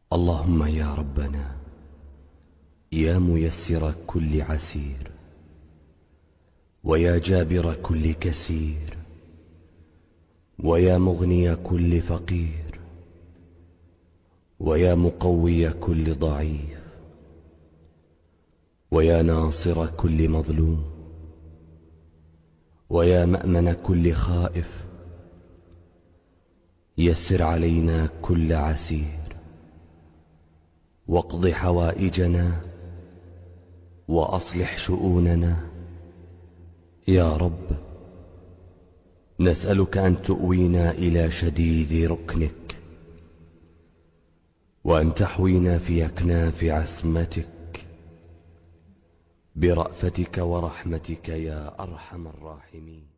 اللهم يا ربنا يا ميسر كل عسير، ويا جابر كل كسير، ويا مغني كل فقير، ويا مقوي كل ضعيف، ويا ناصر كل مظلوم، ويا مأمن كل خائف، يسر علينا كل عسير، واقض حوائجنا وأصلح شؤوننا. يا رب، نسألك أن تؤوينا إلى شديد ركنك، وأن تحوينا في أكناف عصمتك برأفتك ورحمتك يا أرحم الراحمين.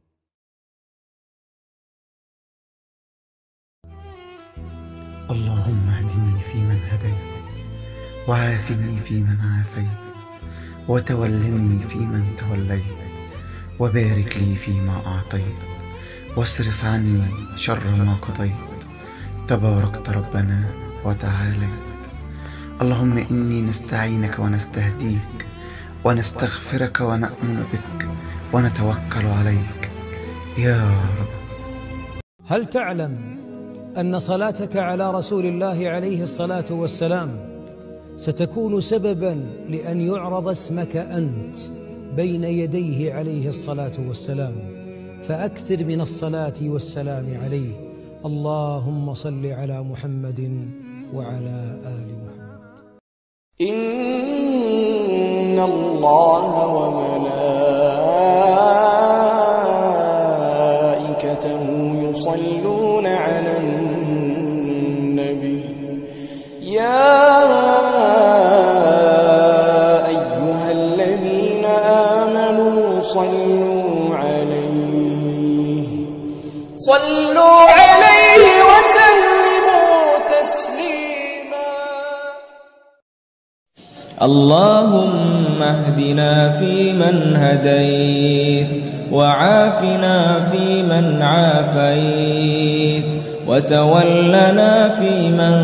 اللهم اهدني فيمن هديت، وعافني فيمن عافيت، وتولني فيمن توليت، وبارك لي فيما أعطيت، واصرف عني شر ما قضيت. تباركت ربنا وتعاليت. اللهم إني نستعينك ونستهديك ونستغفرك ونؤمن بك ونتوكل عليك يا رب. هل تعلم أن صلاتك على رسول الله عليه الصلاة والسلام ستكون سببا لأن يعرض اسمك أنت بين يديه عليه الصلاة والسلام؟ فأكثر من الصلاة والسلام عليه. اللهم صل على محمد وعلى آل محمد. إن الله وملائكته يصلون على النبي يا أيها الذين آمنوا صلوا عليه وسلموا تسليما. اللهم اهدنا فيمن هديت، وعافنا فيمن عافيت، وتولنا فيمن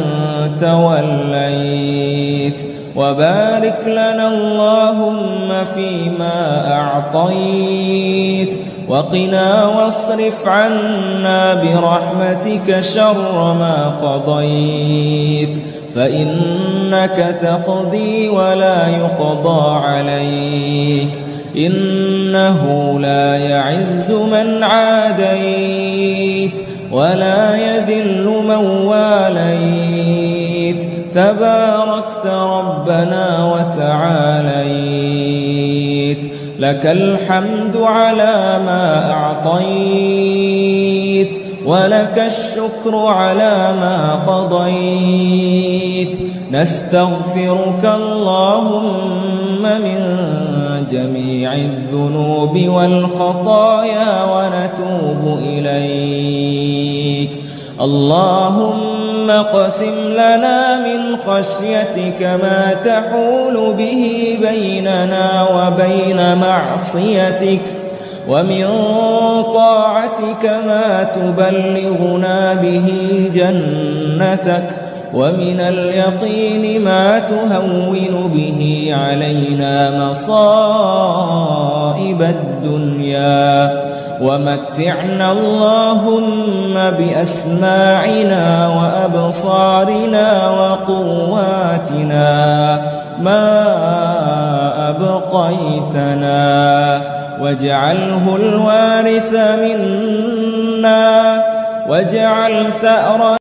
توليت، وبارك لنا اللهم فيما أعطيت، وقنا واصرف عنا برحمتك شر ما قضيت، فإنك تقضي ولا يقضى عليك، إنه لا يعز من عاديت ولا يذل من واليت. تباركت ربنا وتعاليت. لك الحمد على ما أعطيت، ولك الشكر على ما قضيت. نستغفرك اللهم من جميع الذنوب والخطايا ونتوب إليك. اللهم اقسم لنا من خشيتك ما تحول به بيننا وبين معصيتك، ومن طاعتك ما تبلغنا به جنتك، ومن اليقين ما تهون به علينا مصائب الدنيا. ومتعنا اللهم بأسماعنا وأبصارنا وقواتنا ما أبقيتنا، واجعله الوارث منا، واجعل ثأرنا